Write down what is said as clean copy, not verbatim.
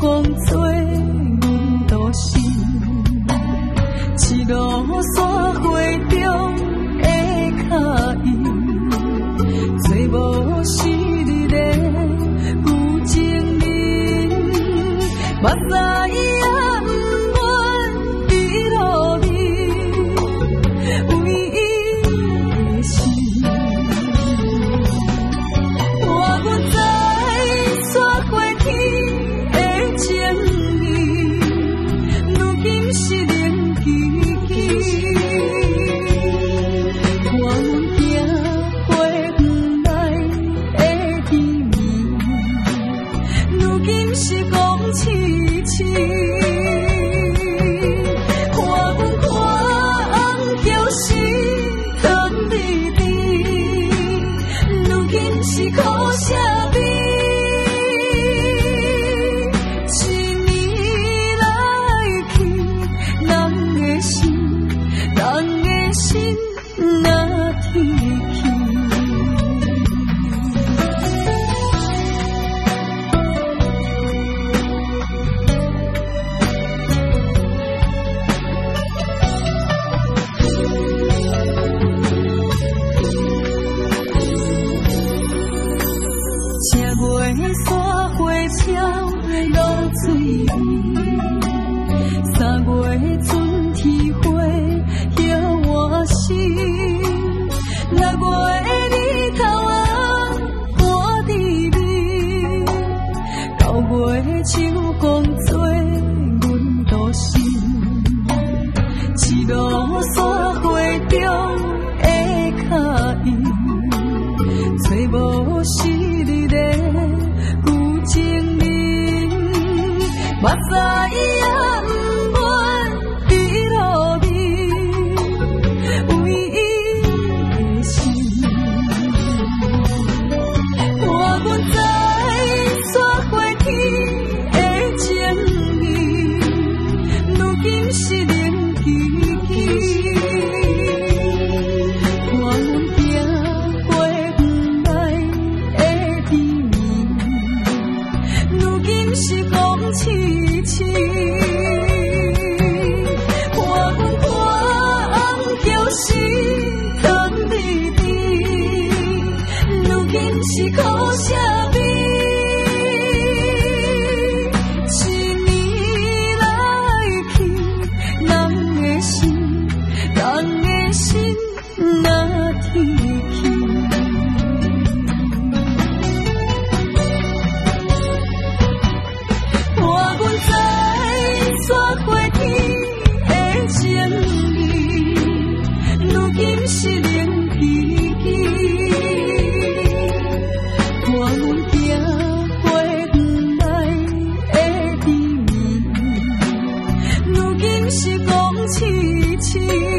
讲做阮度心，一路山花中的脚印，做无是你的有情人，目屎也不愿遗落你，为伊的心。我不知错过天的情意，如今是冷记记。看阮行过远来的甜蜜，如今是讲凄凄。看阮看叫心疼你的，如今是苦涩悲。一年来去，人的心，人的心若提起。正月山花超露水面，3月春天花摇我心，6月日头仔看滴味，9月秋光做阮度心，一路山花中的脚印，找无是你的有情人，目屎也不愿遗落你，为伊的心。我不知错过天的情意，如今是冷记记。看阮行过远来的甜蜜，如今是讲凄凄。看阮看叫心疼你的，如今是苦涩悲。一年来去，人的心，人的心若提起。我不知错过天的情意，如今是冷记记。看阮行过远来的甜蜜，如今是讲凄凄。